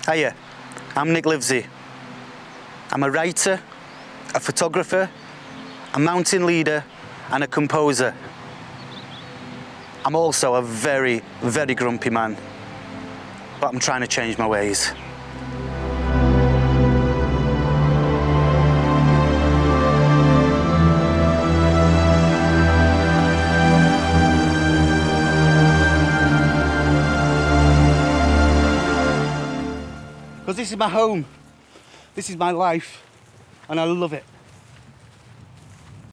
Hiya, I'm Nick Livesey. I'm a writer, a photographer, a mountain leader and a composer. I'm also a very, very grumpy man, but I'm trying to change my ways. Because this is my home, this is my life, and I love it.